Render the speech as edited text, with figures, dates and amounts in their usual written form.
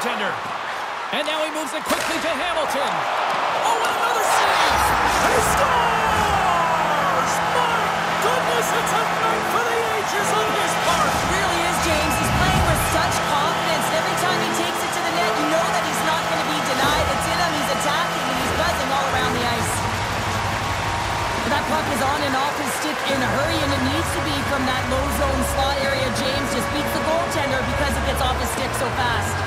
goaltender. And now he moves it quickly to Hamilton. Oh, and another save! He scores! My goodness, it's a night for the ages on his part. It really is, James. He's playing with such confidence. Every time he takes it to the net, you know that he's not going to be denied. It's in him, he's attacking, and he's buzzing all around the ice. That puck is on and off his stick in a hurry, and it needs to be from that low zone slot area. James just beats the goaltender because it gets off his stick so fast.